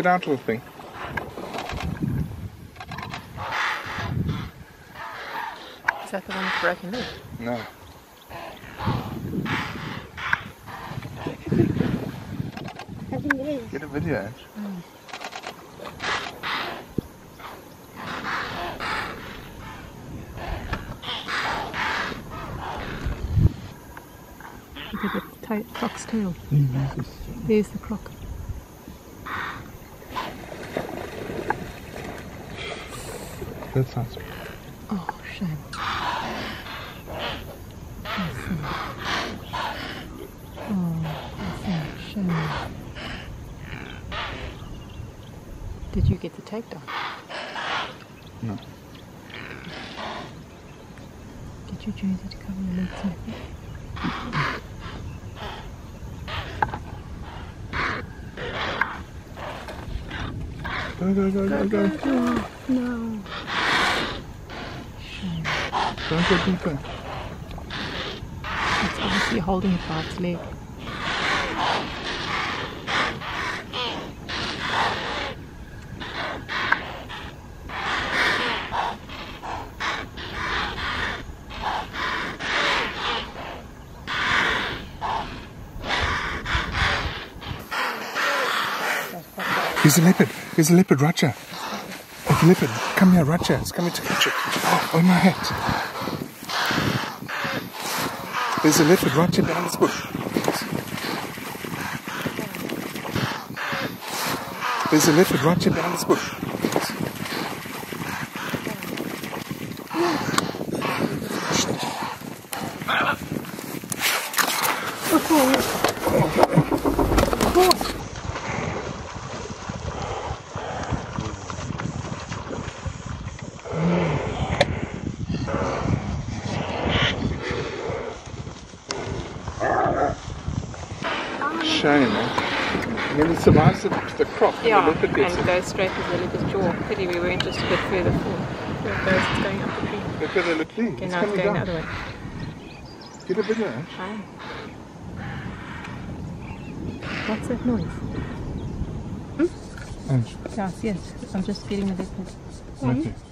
Get out of the thing. Is that the one with broken leg? No. I think it is. Get a video. Look at the croc's tail. There's the croc. That sounds. Oh, shame. Shame. Did you get the takedown? No. Get your jersey to cover your legs and Go. No. Shame. Don't go deeper. It's obviously holding it by its leg. There's a leopard. There's a leopard, Raja. There's a leopard. Come here, Raja. It's coming to catch it. Oh, my hat. There's a leopard, Raja, behind this bush. There's a leopard, Raja, behind this bush. Shame, eh? And then he survives the croc and Yeah, the leopard gets and it. goes straight for the leopard's jaw. Pity we weren't just a bit further forward. There it goes, it's going up the tree. Look at the little thing. Okay, It's now it's coming going the down. other way. Get a video, eh? Fine. What's that noise? Oh. Yes, I'm just feeding the leopard. Okay.